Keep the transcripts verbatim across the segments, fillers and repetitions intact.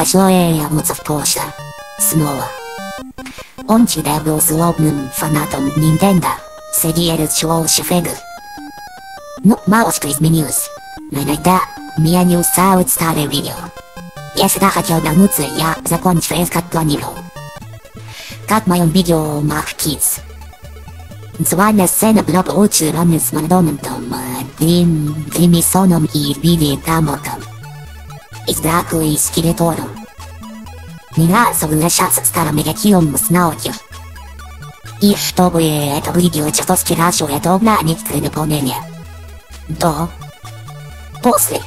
большое Яблоцев Пошта. Снова. Он всегда был злобным фанатом Nintendo, среди разочаровавших игр. Ну, мало что изменилось, но иногда меня не устраивают старые видео. Я всегда хотел вернуться, я закончу их как планировал. Как в моем видео Mach Kids. Танцевальная сцена была бы лучше равна с Мадоннантом, Грим, Гримисоном и Билли Дамоком. И с Дракулой и Скелетором. Не нравится возвращаться к старым негативам с науки. И чтобы это выглядело чертовски хорошо, я добавляю некоторые дополнения. До. После.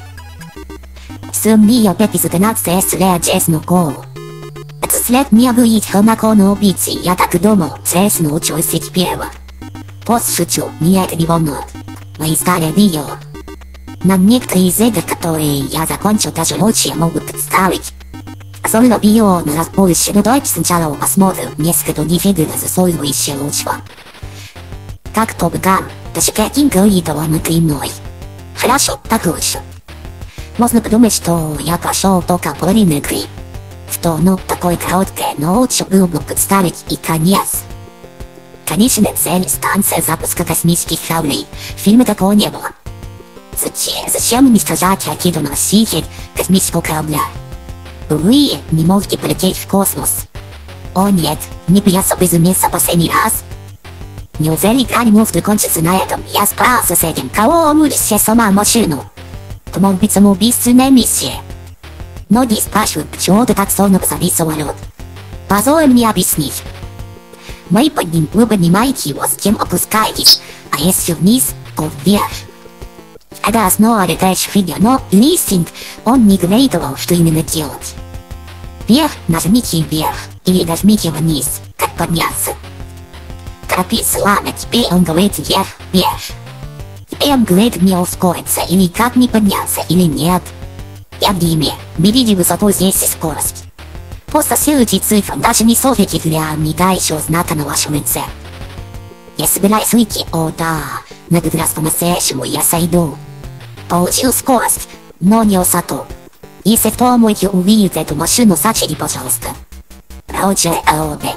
Сын Мио эпизод двенадцать след Джейсону Коулу. Это след мне выйдет хладнокровного убийцы, я так и думал, Джейсон учился первого. Пост шучу, меня это не волнует. Мои старые видео. На некоторые из игр, которые я закончил, даже лучше могут представить. Особенно видео на разборище, но давайте сначала посмотрим несколько других игр, заслуживающие лучшего. Как Top Gun, даже каким говоритого внутри мной. Хорошо, так лучше. Можно подумать, что я прошел только половину игры. Что, ну, такое короткое, но лучше было бы представить и конец. Конечная цель — станция запуска космических кораблей. В фильме такого не было. Зачем? Зачем уничтожать ракету носитель космического корабля? Вы не можете полететь в космос. О нет, не придется безумиться последний раз. Неужели игра не может закончиться на этом? Я справился с этим. Кого он вылез сломал машину? Это может быть самоубийственная миссия. Многие спрашивают, почему ты так сложно посадить самолет. Позволь мне объяснить. Вы, подним, вы поднимаете его, затем опускаетесь, а если вниз, то вверх. Это основа летающих видео, но листинг, он не говорит вам, что именно делать. Вверх нажмите вверх, или нажмите вниз, как подняться. Торопиться, ладно, теперь он говорит вверх, вверх. Теперь он говорит мне ускориться, или как мне подняться, или нет. Я в гейме, берите высоту здесь и скорость. Просто следуйте цифрам, даже не смотрите для мигающего знака на вашем лице. Я собираюсь выйти, о да, на этот раз по-настоящему я сойду. Получил скорость, но не высоту. Если кто можете увидеть эту машину, сочти, пожалуйста. Роджер Элбе.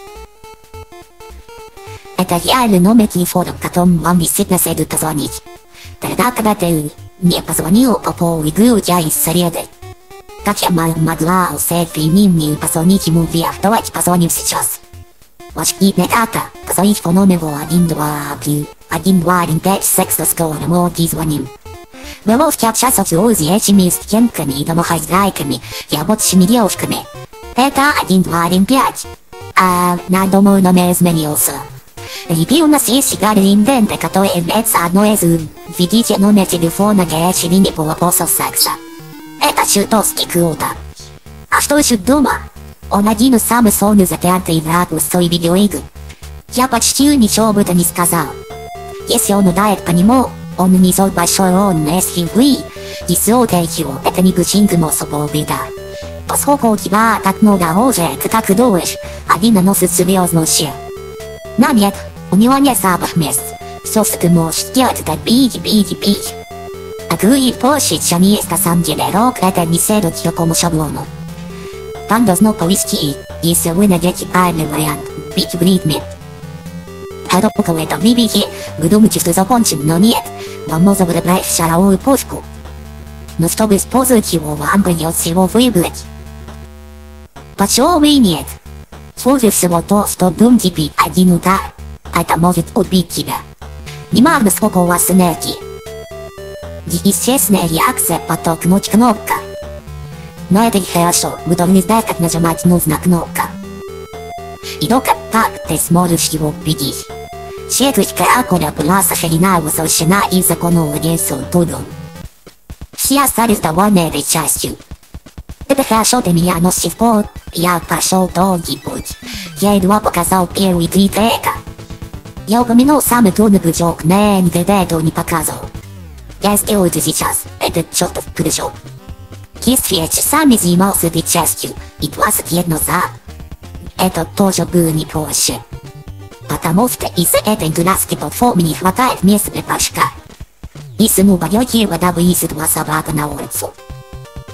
Это реальный номер телефона, к которому вам действительно следует позвонить. Тогда, когда ты мне позвонил по поводу игры, у тебя есть среды. Как я могла усеять перед мне и позвонить ему вверх? Давайте позвоним сейчас. Ваш кредитная карта, позвоните по номеру один два один два один пять сексовского, мы вот и звоним. Вы можете общаться всего с этими студентками и домохозяйками, и работающими девушками. Это один два один пять. А, на думаю, номер изменился. Теперь у нас есть игра Nintendo, которая является одной из... Введите номер телефона горячей линии по вопросам секса. Это чертовски круто. А что еще дома? Он один из самых сложных затянутых игр в истории видеоигр. Я почти ничего об этом не сказал. Если он ударит по нему, он нанесет большой урон, но если вы не сделаете его, это не причинит ему особого вреда. Поскольку у тебя так много оружия, ты так и думаешь, один наносит серьезный ущерб. Но нет, у него нет слабых мест. Все, что ты можешь сделать, это бить, бить, бить. Игры проще, чем есть на самом деле. Рок это не следует такому шаблону. Там должно повести, если вы найдете правильный вариант, бить в ритме. Это пока вы это выбьете, вы думаете, что закончим, но нет. Вам нужно выбрать шаровую пушку. Но чтобы использовать его, вам придется его выбрать. Почему бы и нет? Хуже всего то, что дум тебе один удар, это может убить тебя. Не важно, сколько у вас энергии. Естественная реакция — подтолкнуть кнопка. Но это нехорошо, вы должны знать, как нажимать нужна кнопка. И только так ты сможешь его победить. Четверть каракуля была сохранена и возвращена из закона владельцу Туду. Все остались довольны этой частью. Это хорошо для меня, но с тех пор я прошел долгий путь. Я едва показал первые три трека. Я упомянул самый трудный прыжок, но никогда этого не показывал. Я сделаю это сейчас, этот чертов прыжок. Если я часами занимался этой частью, и двадцать лет назад, это тоже было не проще. Потому что из-за этой дурацкой платформы не хватает места для прыжка. Если вы упадете, вода вынесет вас обратно на улицу.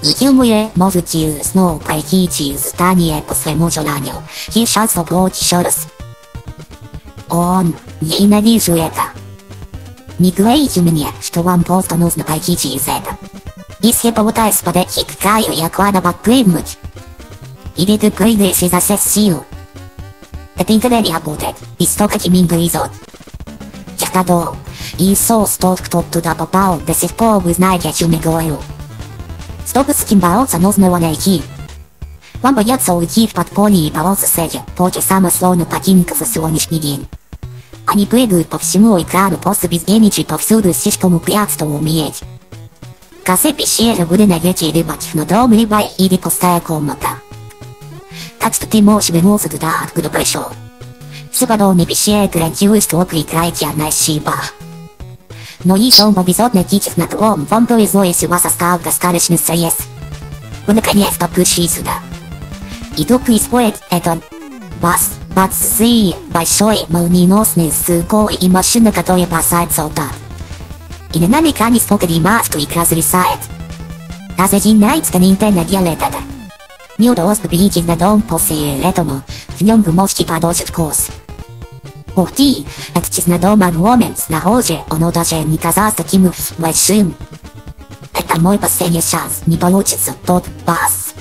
Вы можете снова пройти через здание по своему желанию. И сейчас попробуйте еще раз. Он, ненавижу это. Не говорите мне, что вам просто нужно пройти через это. Если попытаюсь подойти к краю и аккуратно подпрыгнуть, или ты прыгаешь изо всех сил, это никогда не работает, и столько тем горизонт. Технодол, Иисус тот, кто туда попал, до сих пор вы знаете, о чем я говорю. Чтобы с этим бороться, нужно его найти. Вам придется уйти в подполье и бороться с этим, против самых сложных противников за сегодняшний день. Они прыгают по всему экрану, просто бездельничают повсюду, слишком упрятство умереть. В конце пещеры вы найдете либо технодром, либо или пустая комната. Так что ты можешь вернуться туда, откуда пришел. Все подобные пещеры гарантируют, что вы проиграете одна из шибах. Но если вам повезет найти технодром, вам повезло, если у вас осталось достаточно средств. Вы наконец-то пришли сюда. И тут происходит это... Бас, бацы, большой, молниеносный сыркой и машина, которая бросает солдат. И на нам экране столько дерьма, что игра зависает. Разве не нравится, что Nintendo делает это? Мне удалось победить технодром после этого, в нем вы можете продолжить курс. Ух ты, этот технодром огромен, снаружи он даже не казался таким уж большим. Это мой последний шанс, не получится тот бас.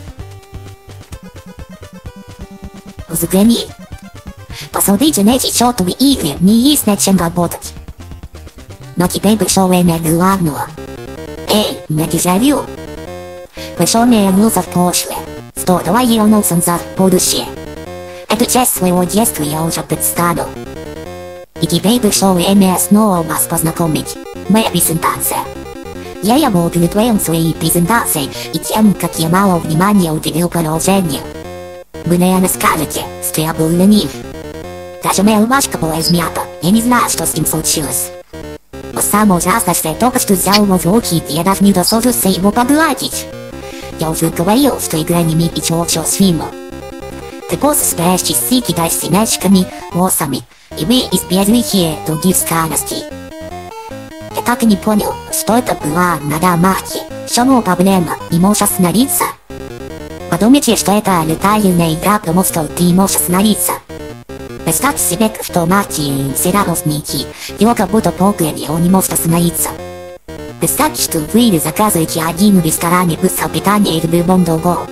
Взгляни. Посмотрите на эти чертовы игры, не есть над чем работать. Но теперь пришло время главного. Эй, на дежавю. Пришло время вернуться в прошлое. Стой, давай вернуться назад в будущее. Эту часть своего детства я уже представил. И теперь пришло время снова вас познакомить. Моя презентация. Я я был удовлетворен своей презентацией и тем, как я мало внимания уделил продолжению. Вы, наверное, скажете, что я был ленив. Даже моя рубашка была измята, я не знаю, что с ним случилось. Но самое ужасное, что я только что взял его в руки, и я даже не досужился его погладить. Я уже говорил, что игра не имеет ничего общего с фильмом. Ты просто собираешь часы, кидаешься мячиками, лосами, и вы избегаете других странностей. Я так и не понял, что это была надо марки. В чем проблема? Не можешь остановиться? Подумайте, что это летательная игра, потому что ты не можешь остановиться. Представьте себе, что Марти всегда должен идти. Его как будто погрели, он не может остановиться. Представьте, что вы заказываете один в ресторане быстрого питания или в любом другом.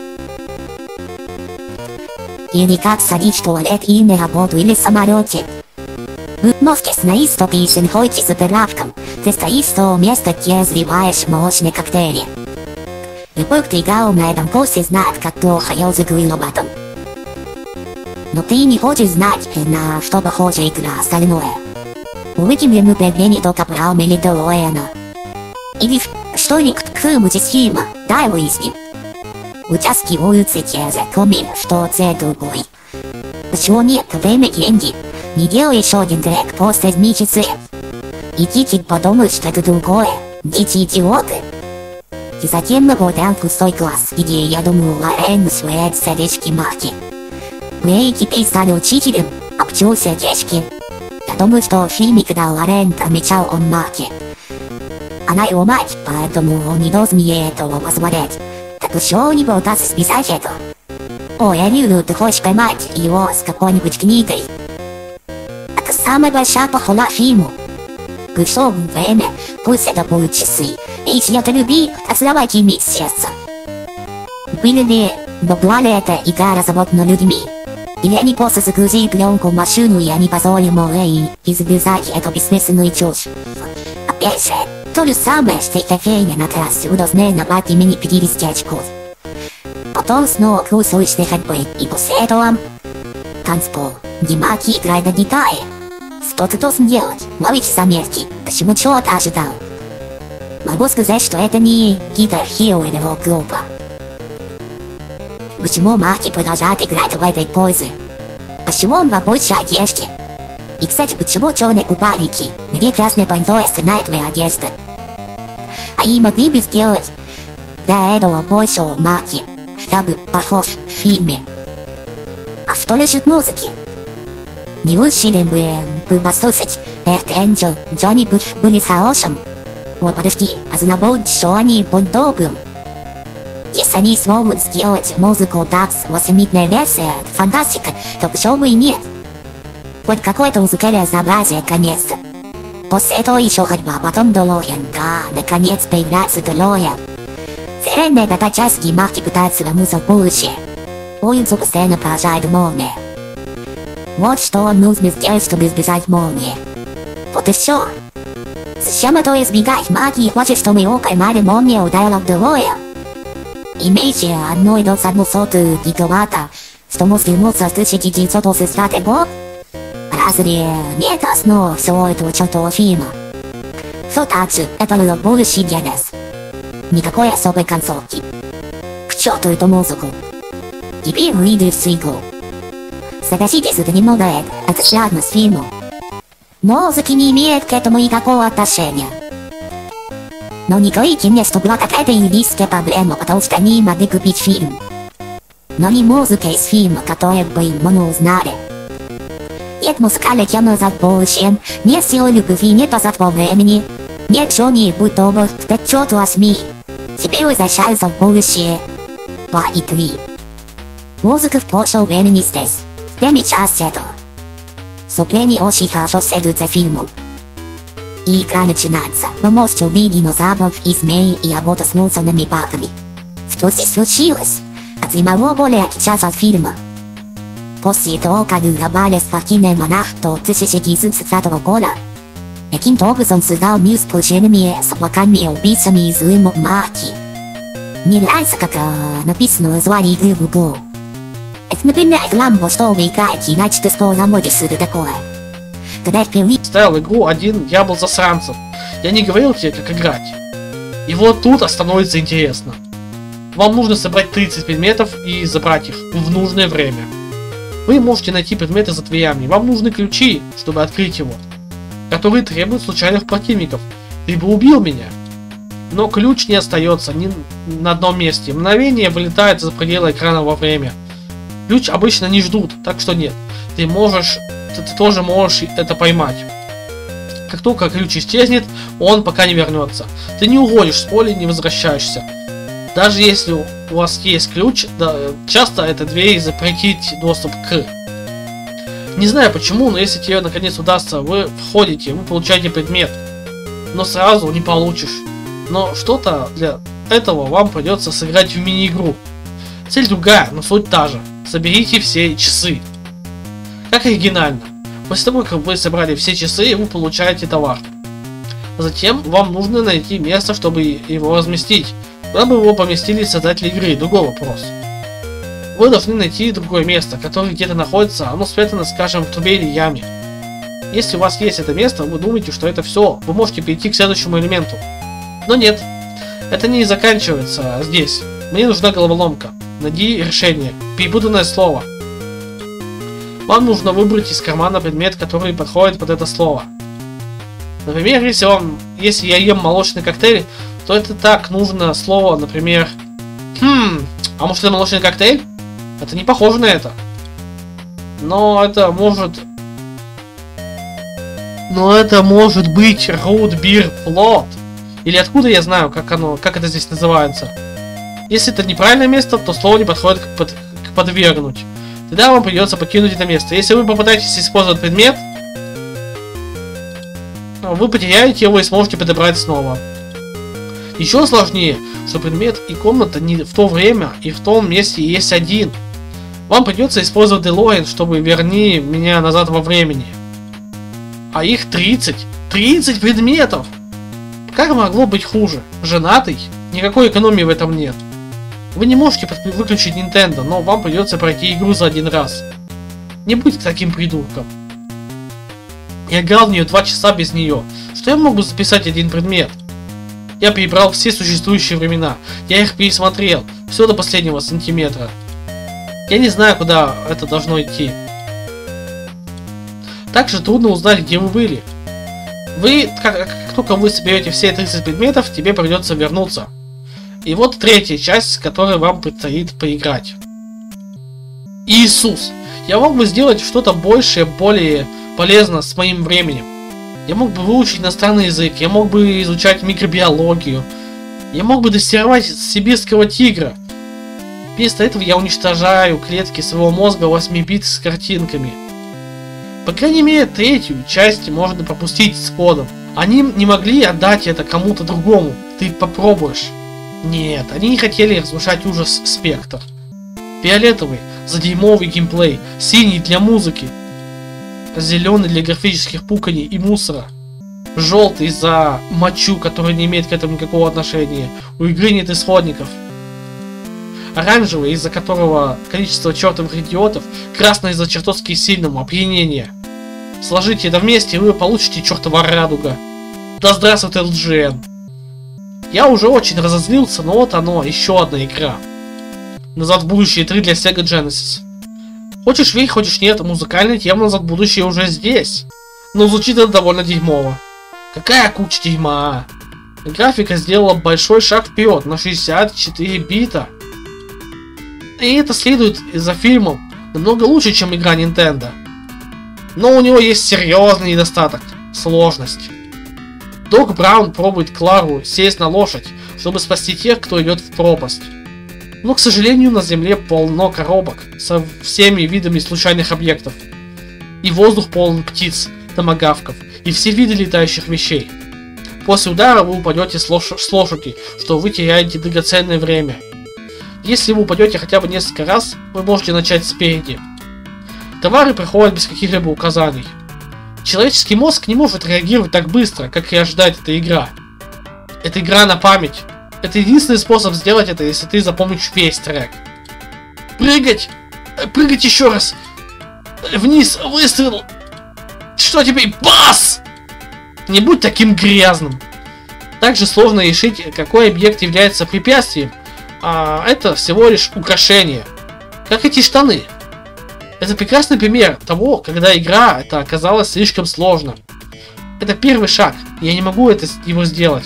Или как садить в туалет или на работу или в самолете. Вы можете остановиться, чтобы если ходите за прилавком. Ты стоишь в то место, где разливаешь молочные коктейли. Любой, кто играл на этом курсе, знает, как плохо я уже говорил об этом. Но ты не хочешь знать, на что похожа игра остальное. Увидим ли мы появление только Браума или Делоэна? Или что-нибудь кто-нибудь из фильма? Дай выясним. Участки улицы те же, кроме что це другой. Почему нет? Время деньги. Не делай еще один трек, просто возьми часы. Идите подумают, что это другое. Дети идиоты. И затем набордан пустой класс, где, я думаю, Лорен усвояет сердечки Марки. Вы теперь стали учителем, а почему сердечки? Я думаю, что в фильме, когда Лорен отмечал он Марки, она его мать, поэтому он не должен ей этого позволять. Так еще не пытаться списать это. О, я вижу, ты хочешь поймать его с какой-нибудь книгой. Это самая большая похвала фильму. Пришло время, пусть это будут часы. Если это люби, оставайся ими сердца. Были ли, но была ли эта игра разработана людьми? Или они просто загрузили пленку в машину и они позволили Морей изобретать эту бессмысленную чушь? Опять же, то же самое, что и кофейня на трассе, вы должны набрать имени пятьдесят очков. Потом снова курс уличной ходьбы, и после этого танцпол, где Марки играет на гитаре. Что ты должен делать? Ловить заметки. Почему чего-то ожидал? Могу сказать, что это не Guitar Hero или рок-группа. Почему Марки продолжает играть в этой позе? Почему он в рабочей одежде? И, кстати, почему черные купальники? Где красное пальто и остальная твоя одежда? Они могли бы сделать для этого большего Марки, чтобы похож в фильме. А что лежит музыки? Не лучше ли бы послушать Earth Angel, Джонни Буш были хорошим? Вот подожди, а забудь, что они будут добрым. Если они смогут сделать музыку так с восьмибитной версией, фантастика, то почему бы и нет? Хоть какое-то музыкальное разнообразие, конечно. После этого еще ходьба, потом Делориан, да, наконец появляется Делориан. Вселенная эта часть геймарки пытается вернуться в будущее. Улицу постоянно поражает молния. Вот что вам нужно сделать, чтобы избежать молнии. Вот и все. Зачем это избегать магии? Хочет, чтобы его поймали, молния ударила в Делориан. Имеете одну и одну сотую гигаватта, что может вернуться в тысяча девятьсот восемьдесят пятый год? Разве нет основы всего этого чертового фильма? Все так же, это было будущий Генес. Никакой особой концовки. К черту эту музыку. Теперь выйдет в игру. Согласитесь, это немного это, это связано с фильмом. Но музыка не имеет к этому никакого отношения. Но не говорите мне, что была какая-то юридическая проблема, потому что они могли купить фильм. Но не музыка из фильма, которую бы мы узнали. Нет музыкальной темы назад в будущем, нет силы любви, нет назад во времени. Нет Джонни, будь добр, да черт возьми. Теперь возвращаются в будущее. два и три. Музыка в прошлом времени здесь. Первая часть этого. Вступление очень хорошо следует за фильмом. И игра начинается. Вы можете увидеть динозавров и змеи и работу с мусорными баками. Что здесь случилось? Это не могло более отличаться от фильма. После того, как глобальный спортивный монарх до тысяча девятьсот тридцатого года каким-то образом создал мир с пружинами, с облаками и убийцами и злым марки. Мне нравится, как э, написано название игры в углу. Это напоминает нам, во что вы играете, иначе ты скоро забудешь, что это такое. Когда я впервые ставил игру один, я был засранцем. Я не говорил тебе, как играть. И вот тут становится интересно. Вам нужно собрать тридцать предметов и забрать их в нужное время. Вы можете найти предметы за дверями. Вам нужны ключи, чтобы открыть его, которые требуют случайных противников. Ты бы убил меня. Но ключ не остается ни на одном месте. Мгновение вылетает за пределы экрана во время. Ключ обычно не ждут, так что нет. Ты можешь, ты, ты тоже можешь это поймать. Как только ключ исчезнет, он пока не вернется. Ты не уходишь с поля и не возвращаешься. Даже если у вас есть ключ, да, часто эта дверь запретить доступ к. Не знаю почему, но если тебе наконец удастся, вы входите, вы получаете предмет. Но сразу не получишь. Но что-то для этого вам придется сыграть в мини-игру. Цель другая, но суть та же. Соберите все часы. Как оригинально. После того, как вы собрали все часы, вы получаете товар. Затем вам нужно найти место, чтобы его разместить. Куда бы его поместили создатели игры? Другой вопрос. Вы должны найти другое место, которое где-то находится, оно спрятано, скажем, в трубе или яме. Если у вас есть это место, вы думаете, что это все, вы можете перейти к следующему элементу. Но нет, это не заканчивается здесь. Мне нужна головоломка. Найди решение. Перепутанное слово. Вам нужно выбрать из кармана предмет, который подходит под это слово. Например, если вам, если я ем молочный коктейль, то это так нужно слово, например, хм, а может это молочный коктейль? Это не похоже на это. Но это может, но это может быть root beer float. Или откуда я знаю, как оно, как это здесь называется? Если это неправильное место, то слово не подходит к, под, к подвергнуть. Тогда вам придется покинуть это место. Если вы попытаетесь использовать предмет, вы потеряете его и сможете подобрать снова. Еще сложнее, что предмет и комната не в то время и в том месте есть один. Вам придется использовать Делориан, чтобы верни меня назад во времени. А их тридцать. тридцать предметов! Как могло быть хуже? Женатый? Никакой экономии в этом нет. Вы не можете выключить Nintendo, но вам придется пройти игру за один раз. Не будьте таким придурком. Я играл в нее два часа без нее. Что я мог бы записать один предмет? Я перебрал все существующие времена. Я их пересмотрел. Все до последнего сантиметра. Я не знаю, куда это должно идти. Также трудно узнать, где вы были. Вы, как, как только вы соберете все тридцать предметов, тебе придется вернуться. И вот третья часть, с которой вам предстоит поиграть. Иисус! Я мог бы сделать что-то большее, более полезное с моим временем. Я мог бы выучить иностранный язык, я мог бы изучать микробиологию. Я мог бы дрессировать сибирского тигра. Вместо этого я уничтожаю клетки своего мозга восемь бит с картинками. По крайней мере, третью часть можно пропустить с кодом. Они не могли отдать это кому-то другому. Ты попробуешь. Нет, они не хотели разрушать ужас Спектр. Фиолетовый за дюймовый геймплей, синий для музыки, зеленый для графических пуканий и мусора, желтый за мочу, который не имеет к этому никакого отношения. У игры нет исходников. Оранжевый, из-за которого количество чертовых идиотов, красный из-за чертовски сильного опьянения. Сложите это вместе, и вы получите чертова радуга. Да здравствует эл джи эн. Я уже очень разозлился, но вот оно, еще одна игра. Назад в будущее три для Sega Genesis. Хочешь верь, хочешь нет, музыкальная тема Назад в будущее уже здесь. Но звучит это довольно дерьмово. Какая куча дерьма. Графика сделала большой шаг вперед на шестьдесят четыре бита. И это следует из-за фильма намного лучше, чем игра Nintendo. Но у него есть серьезный недостаток – сложность. Док Браун пробует Клару сесть на лошадь, чтобы спасти тех, кто идет в пропасть. Но, к сожалению, на Земле полно коробок со всеми видами случайных объектов. И воздух полон птиц, томагавков и все виды летающих вещей. После удара вы упадете с, лош... с лошади, что вы теряете драгоценное время. Если вы упадете хотя бы несколько раз, вы можете начать спереди. Товары приходят без каких-либо указаний. Человеческий мозг не может реагировать так быстро, как и ожидает эта игра. Это игра на память. Это единственный способ сделать это, если ты запомнишь весь трек. Прыгать! Прыгать еще раз! Вниз! Выстрел! Что теперь? Бас! Не будь таким грязным. Также сложно решить, какой объект является препятствием, а это всего лишь украшение. Как эти штаны. Это прекрасный пример того, когда игра это оказалась слишком сложно. Это первый шаг, я не могу это, его сделать.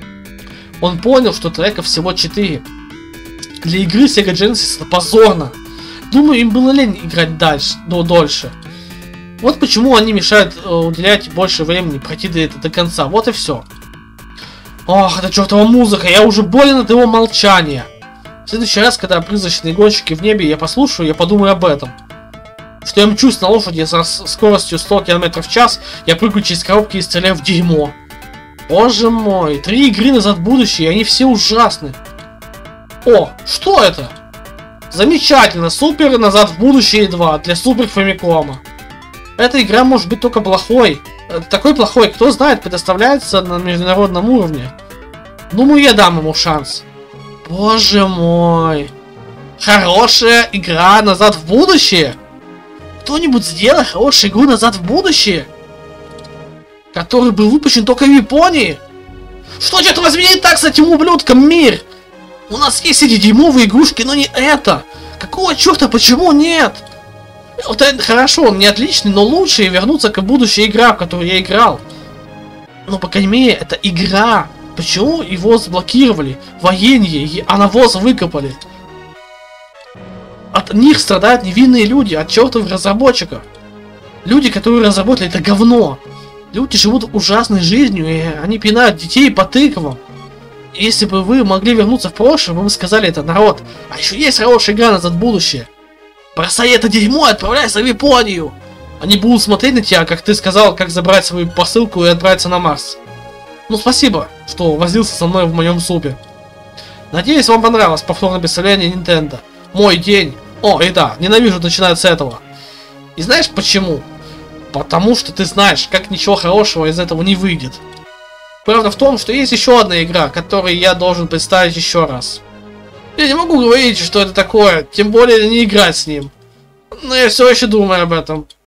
Он понял, что треков всего четыре. Для игры Sega Genesis это позорно. Думаю, им было лень играть дальше, но дольше. Вот почему они мешают э, уделять больше времени, пройти до этого до конца. Вот и все. Ох, это чертова музыка, я уже болен от его молчания. В следующий раз, когда призрачные гонщики в небе я послушаю, я подумаю об этом. Что я мчусь на лошади со скоростью сто километров в час, я прыгаю через коробки и стреляю в дерьмо. Боже мой, три игры назад в будущее, они все ужасны. О, что это? Замечательно, Супер Назад в будущее два для Супер Фамикома. Эта игра может быть только плохой. Такой плохой, кто знает, предоставляется на международном уровне. Думаю, я дам ему шанс. Боже мой. Хорошая игра Назад в будущее? Кто-нибудь сделал хорошую игру Назад в будущее? Который был выпущен только в Японии? Что, черт возьми, не так с этим ублюдком, мир? У нас есть эти дерьмовые игрушки, но не это. Какого черта, почему нет? Вот это хорошо, он не отличный, но лучше вернуться к будущей игре, в которую я играл. Ну, по крайней мере, это игра. Почему его заблокировали? Военные, а навоз выкопали. От них страдают невинные люди, от чертовых разработчиков. Люди, которые разработали это говно. Люди живут ужасной жизнью, и они пинают детей по тыквам. Если бы вы могли вернуться в прошлое, вы бы сказали это, народ. А еще есть хорошая игра Назад в будущее. Бросай это дерьмо и отправляйся в Японию. Они будут смотреть на тебя, как ты сказал, как забрать свою посылку и отправиться на Марс. Ну спасибо, что возился со мной в моем супе. Надеюсь, вам понравилось повторное представление Nintendo. Мой день. О, и да, ненавижу начинать с этого. И знаешь почему? Потому что ты знаешь, как ничего хорошего из этого не выйдет. Правда в том, что есть еще одна игра, которую я должен представить еще раз. Я не могу говорить, что это такое, тем более не играть с ним. Но я все еще думаю об этом.